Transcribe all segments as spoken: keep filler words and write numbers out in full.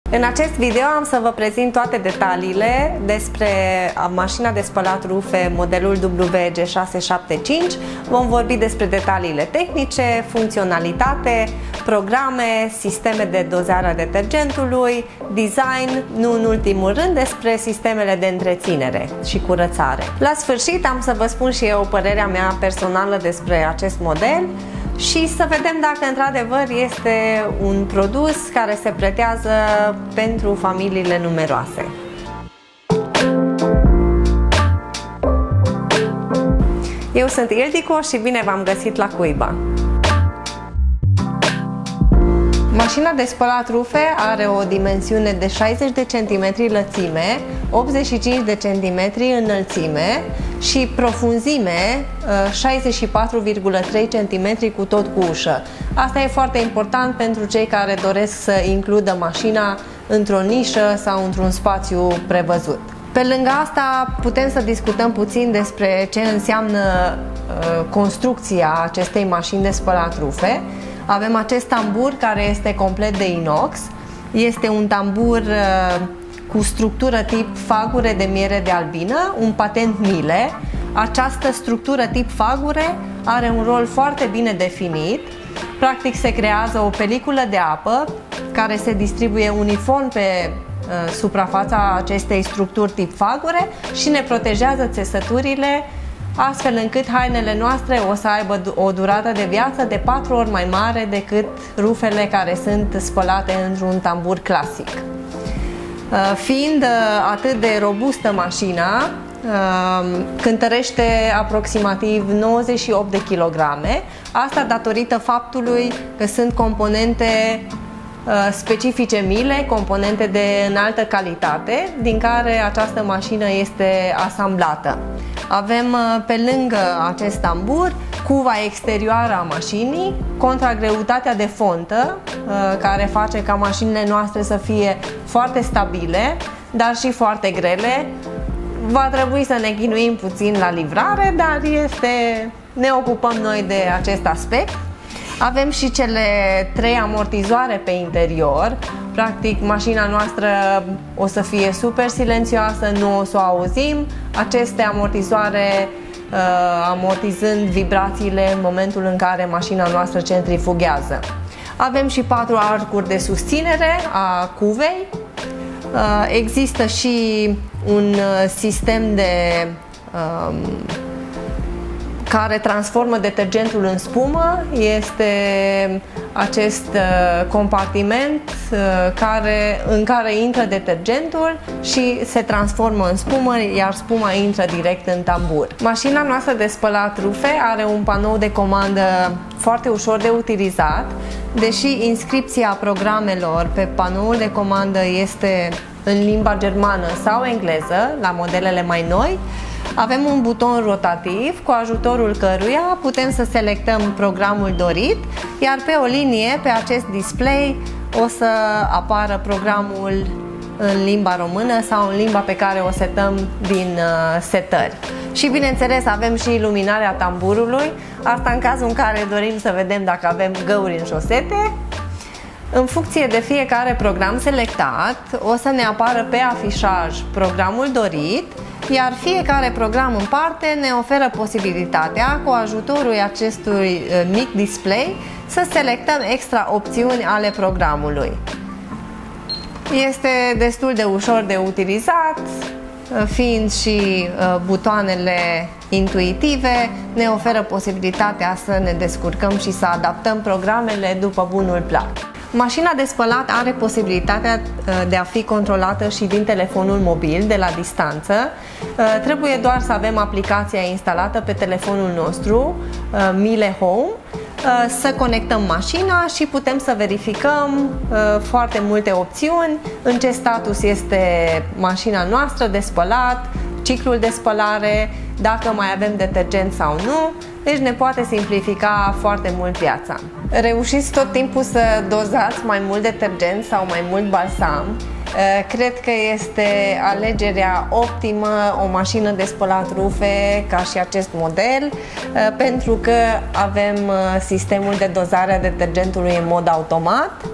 În acest video am să vă prezint toate detaliile despre mașina de spălat rufe modelul W G șase șapte cinci. Vom vorbi despre detaliile tehnice, funcționalitate, programe, sisteme de dozare a detergentului, design, nu în ultimul rând despre sistemele de întreținere și curățare. La sfârșit am să vă spun și eu părerea mea personală despre acest model și să vedem dacă într-adevăr este un produs care se pretează pentru familiile numeroase. Eu sunt Ildiko și bine v-am găsit la Cuiba! Mașina de spălat rufe are o dimensiune de șaizeci de centimetri lățime, optzeci și cinci de centimetri înălțime și profunzime șaizeci și patru virgulă trei centimetri cu tot cu ușă. Asta e foarte important pentru cei care doresc să includă mașina într-o nișă sau într-un spațiu prevăzut. Pe lângă asta putem să discutăm puțin despre ce înseamnă uh, construcția acestei mașini de spălat rufe. Avem acest tambur care este complet de inox. Este un tambur uh, cu structură tip fagure de miere de albină, un patent Miele. Această structură tip fagure are un rol foarte bine definit. Practic se creează o peliculă de apă care se distribuie uniform pe uh, suprafața acestei structuri tip fagure și ne protejează țesăturile, astfel încât hainele noastre o să aibă o durată de viață de patru ori mai mare decât rufele care sunt spălate într-un tambur clasic. Fiind atât de robustă mașina, cântărește aproximativ nouăzeci și opt de kilograme, asta datorită faptului că sunt componente specifice Miele, componente de înaltă calitate, din care această mașină este asamblată. Avem pe lângă acest tambur cuva exterioară a mașinii, contragreutatea de fontă, care face ca mașinile noastre să fie foarte stabile, dar și foarte grele. Va trebui să ne chinuim puțin la livrare, dar este... ne ocupăm noi de acest aspect. Avem și cele trei amortizoare pe interior. Practic, mașina noastră o să fie super silențioasă, nu o să o auzim. Aceste amortizoare uh, amortizând vibrațiile în momentul în care mașina noastră centrifughează. Avem și patru arcuri de susținere a cuvei. Uh, există și un sistem de uh, care transformă detergentul în spumă. Este acest uh, compartiment uh, care, în care intră detergentul și se transformă în spumă, iar spuma intră direct în tambur. Mașina noastră de spălat rufe are un panou de comandă foarte ușor de utilizat, deși inscripția programelor pe panoul de comandă este în limba germană sau engleză, la modelele mai noi. Avem un buton rotativ cu ajutorul căruia putem să selectăm programul dorit, iar pe o linie, pe acest display, o să apară programul în limba română sau în limba pe care o setăm din uh, setări. Și bineînțeles avem și iluminarea tamburului, asta în cazul în care dorim să vedem dacă avem găuri în șosete. În funcție de fiecare program selectat, o să ne apară pe afișaj programul dorit, iar fiecare program în parte ne oferă posibilitatea, cu ajutorul acestui mic display, să selectăm extra opțiuni ale programului. Este destul de ușor de utilizat, fiind și butoanele intuitive, ne oferă posibilitatea să ne descurcăm și să adaptăm programele după bunul plac. Mașina de spălat are posibilitatea de a fi controlată și din telefonul mobil, de la distanță. Trebuie doar să avem aplicația instalată pe telefonul nostru, Miele Home, să conectăm mașina și putem să verificăm foarte multe opțiuni, în ce status este mașina noastră de spălat, ciclul de spălare, dacă mai avem detergent sau nu. Deci ne poate simplifica foarte mult viața. Reușiți tot timpul să dozați mai mult detergent sau mai mult balsam. Cred că este alegerea optimă o mașină de spălat rufe ca și acest model, pentru că avem sistemul de dozare a detergentului în mod automat.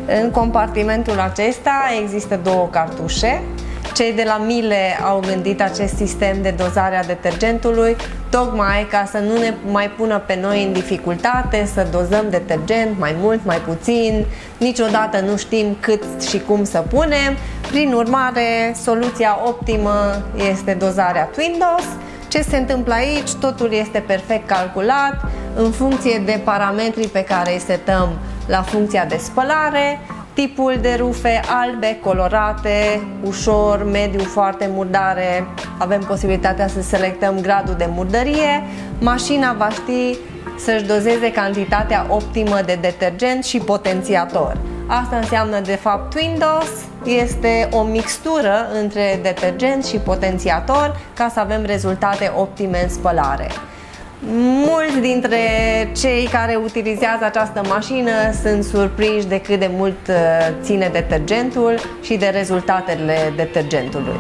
În compartimentul acesta există două cartușe. Cei de la Miele au gândit acest sistem de dozare a detergentului tocmai ca să nu ne mai pună pe noi în dificultate să dozăm detergent mai mult, mai puțin, niciodată nu știm cât și cum să punem. Prin urmare, soluția optimă este dozarea Twindos. Ce se întâmplă aici? Totul este perfect calculat în funcție de parametrii pe care îi setăm la funcția de spălare, tipul de rufe albe, colorate, ușor, mediu, foarte murdare. Avem posibilitatea să selectăm gradul de murdărie. Mașina va ști să-și dozeze cantitatea optimă de detergent și potențiator. Asta înseamnă de fapt Twindos, este o mixtură între detergent și potențiator ca să avem rezultate optime în spălare. Mulți dintre cei care utilizează această mașină sunt surprinși de cât de mult ține detergentul și de rezultatele detergentului.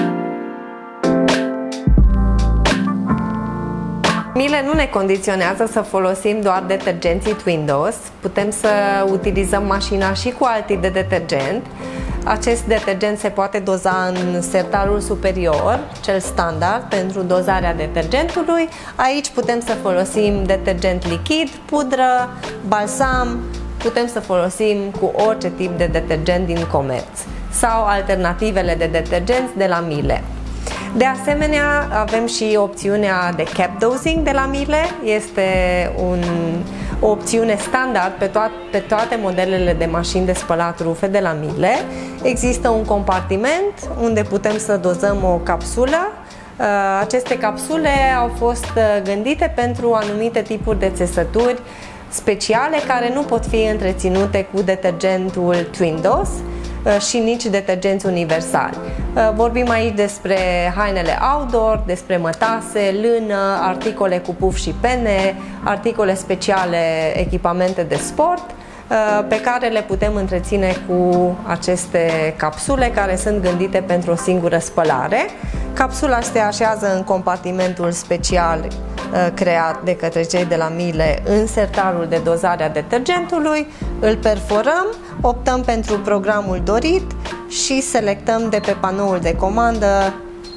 Miele nu ne condiționează să folosim doar detergenții Twindos, putem să utilizăm mașina și cu alt tip de detergent. Acest detergent se poate doza în sertarul superior, cel standard pentru dozarea detergentului. Aici putem să folosim detergent lichid, pudră, balsam, putem să folosim cu orice tip de detergent din comerț sau alternativele de detergenți de la Miele. De asemenea, avem și opțiunea de cap dosing de la Miele. Este un, o opțiune standard pe, to pe toate modelele de mașini de spălat rufe de la Miele. Există un compartiment unde putem să dozăm o capsulă. Aceste capsule au fost gândite pentru anumite tipuri de țesături speciale care nu pot fi întreținute cu detergentul Twindos și nici detergenți universali. Vorbim aici despre hainele outdoor, despre mătase, lână, articole cu puf și pene, articole speciale, echipamente de sport, pe care le putem întreține cu aceste capsule care sunt gândite pentru o singură spălare. Capsula se așează în compartimentul special creat de către cei de la Miele în sertarul de dozare a detergentului, îl perforăm, optăm pentru programul dorit și selectăm de pe panoul de comandă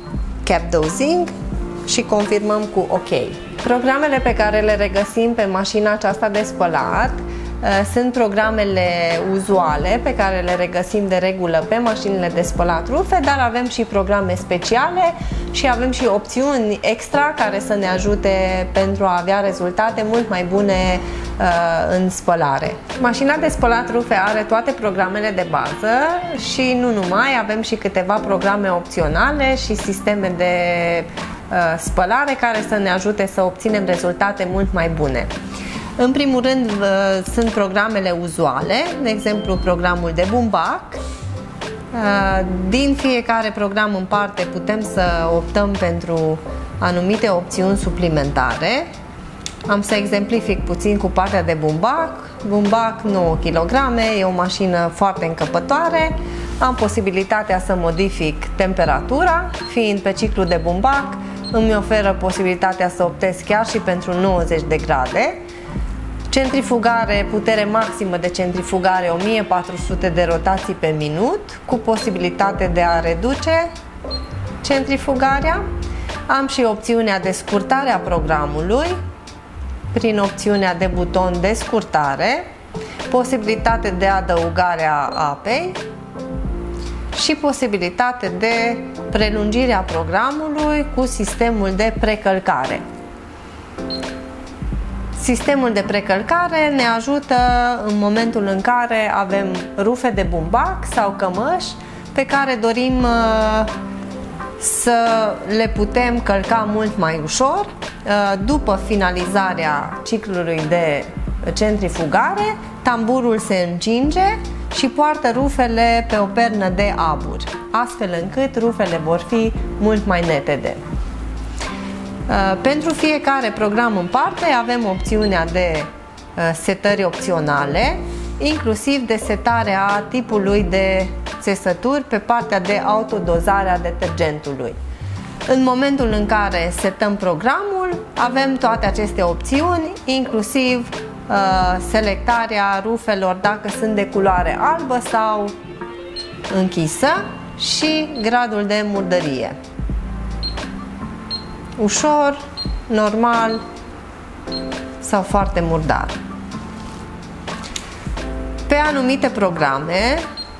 Cap Dosing și confirmăm cu OK. Programele pe care le regăsim pe mașina aceasta de spălat sunt programele uzuale pe care le regăsim de regulă pe mașinile de spălat rufe, dar avem și programe speciale și avem și opțiuni extra care să ne ajute pentru a avea rezultate mult mai bune uh, în spălare. Mașina de spălat rufe are toate programele de bază și nu numai, avem și câteva programe opționale și sisteme de uh, spălare care să ne ajute să obținem rezultate mult mai bune. În primul rând sunt programele uzuale, de exemplu programul de bumbac. Din fiecare program în parte putem să optăm pentru anumite opțiuni suplimentare. Am să exemplific puțin cu partea de bumbac. Bumbac nouă kilograme, e o mașină foarte încăpătoare. Am posibilitatea să modific temperatura, fiind pe ciclu de bumbac, îmi oferă posibilitatea să optez chiar și pentru nouăzeci de grade. Centrifugare, putere maximă de centrifugare o mie patru sute de rotații pe minut, cu posibilitate de a reduce centrifugarea. Am și opțiunea de scurtare a programului, prin opțiunea de buton de scurtare, posibilitate de adăugare a apei și posibilitate de prelungire a programului cu sistemul de precălcare. Sistemul de precălcare ne ajută în momentul în care avem rufe de bumbac sau cămăși pe care dorim să le putem călca mult mai ușor. După finalizarea ciclului de centrifugare, tamburul se încinge și poartă rufele pe o pernă de abur, astfel încât rufele vor fi mult mai netede. Pentru fiecare program în parte avem opțiunea de setări opționale, inclusiv de setarea tipului de țesături pe partea de autodozare a detergentului. În momentul în care setăm programul, avem toate aceste opțiuni, inclusiv selectarea rufelor dacă sunt de culoare albă sau închisă și gradul de murdărie. Ușor, normal sau foarte murdar. Pe anumite programe,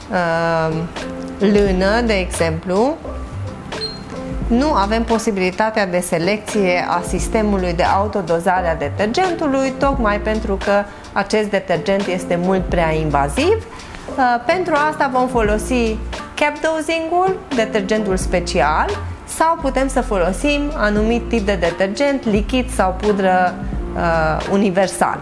lână, de exemplu, nu avem posibilitatea de selecție a sistemului de autodozare a detergentului, tocmai pentru că acest detergent este mult prea invaziv. Pentru asta vom folosi cap dosing-ul, detergentul special, sau putem să folosim anumit tip de detergent, lichid sau pudră uh, universal.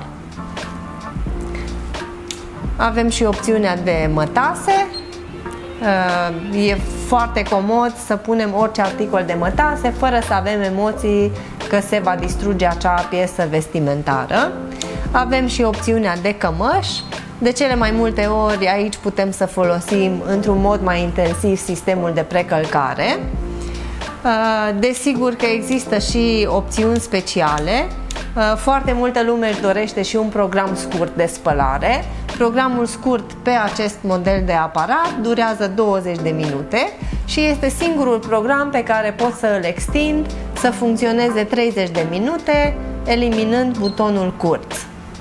Avem și opțiunea de mătase. Uh, e foarte comod să punem orice articol de mătase fără să avem emoții că se va distruge acea piesă vestimentară. Avem și opțiunea de cămăși. De cele mai multe ori aici putem să folosim într-un mod mai intensiv sistemul de precălcare. Desigur că există și opțiuni speciale. Foarte multă lume își dorește și un program scurt de spălare. Programul scurt pe acest model de aparat durează douăzeci de minute și este singurul program pe care pot să îl extind să funcționeze treizeci de minute, eliminând butonul curț.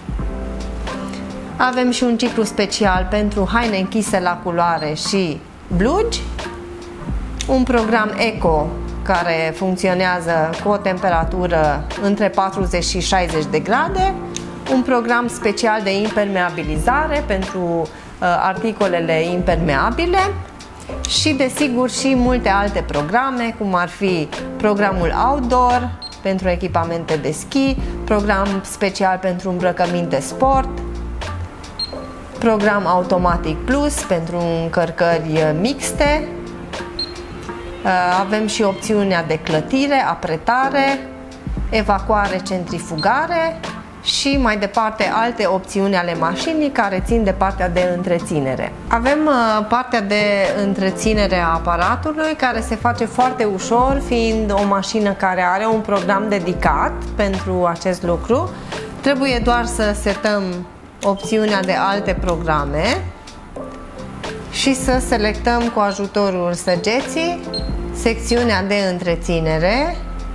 Avem și un ciclu special pentru haine închise la culoare și blugi, un program eco care funcționează cu o temperatură între patruzeci și șaizeci de grade, un program special de impermeabilizare pentru uh, articolele impermeabile și, desigur, și multe alte programe, cum ar fi programul outdoor pentru echipamente de schi, program special pentru îmbrăcăminte sport, program Automatic Plus pentru încărcări mixte. Avem și opțiunea de clătire, apretare, evacuare, centrifugare și mai departe alte opțiuni ale mașinii care țin de partea de întreținere. Avem partea de întreținere a aparatului care se face foarte ușor, fiind o mașină care are un program dedicat pentru acest lucru. Trebuie doar să setăm opțiunea de alte programe și să selectăm cu ajutorul săgeții secțiunea de întreținere.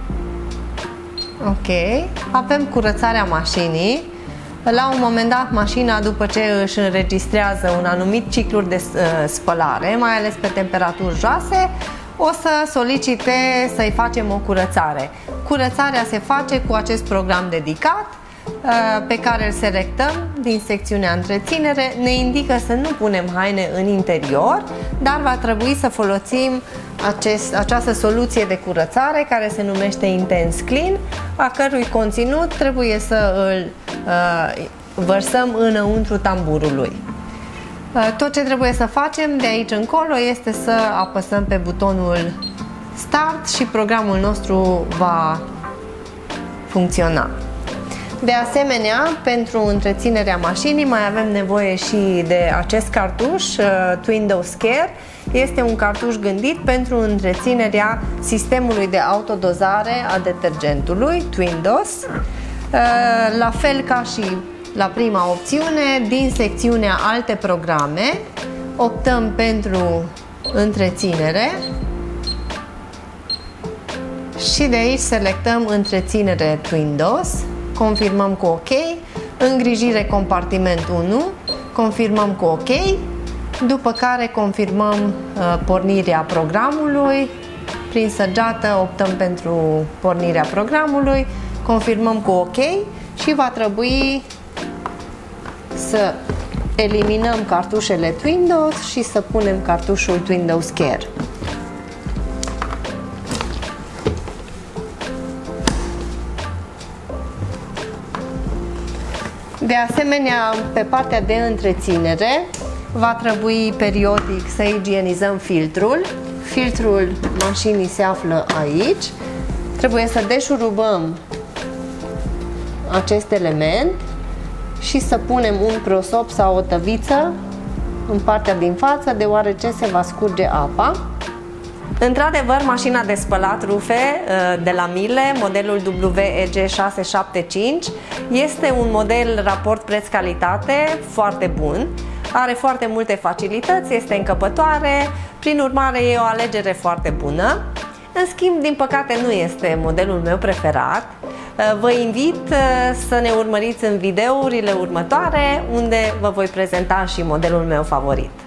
Ok. Avem curățarea mașinii. La un moment dat, mașina, după ce își înregistrează un anumit ciclu de spălare, mai ales pe temperaturi joase, o să solicite să-i facem o curățare. Curățarea se face cu acest program dedicat pe care îl selectăm din secțiunea întreținere. Ne indică să nu punem haine în interior, dar va trebui să folosim acest, această soluție de curățare care se numește Intense Clean, a cărui conținut trebuie să îl uh, vărsăm înăuntru tamburului. Uh, tot ce trebuie să facem de aici încolo este să apăsăm pe butonul Start și programul nostru va funcționa. De asemenea, pentru întreținerea mașinii mai avem nevoie și de acest cartuș, uh, Twindos Care. Este un cartuș gândit pentru întreținerea sistemului de autodozare a detergentului, Twindos. Uh, la fel ca și la prima opțiune, din secțiunea Alte programe, optăm pentru întreținere și de aici selectăm întreținere Twindos. Confirmăm cu OK, îngrijire compartiment unu, confirmăm cu OK, după care confirmăm uh, pornirea programului, prin săgeată optăm pentru pornirea programului, confirmăm cu OK și va trebui să eliminăm cartușele Twindos și să punem cartușul Twindos Care. De asemenea, pe partea de întreținere va trebui periodic să igienizăm filtrul. Filtrul mașinii se află aici. Trebuie să deșurubăm acest element și să punem un prosop sau o tăviță în partea din față, deoarece se va scurge apa. Într-adevăr, mașina de spălat rufe de la Miele, modelul W E G șase șapte cinci, este un model raport preț-calitate foarte bun. Are foarte multe facilități, este încăpătoare, prin urmare e o alegere foarte bună. În schimb, din păcate, nu este modelul meu preferat. Vă invit să ne urmăriți în videourile următoare, unde vă voi prezenta și modelul meu favorit.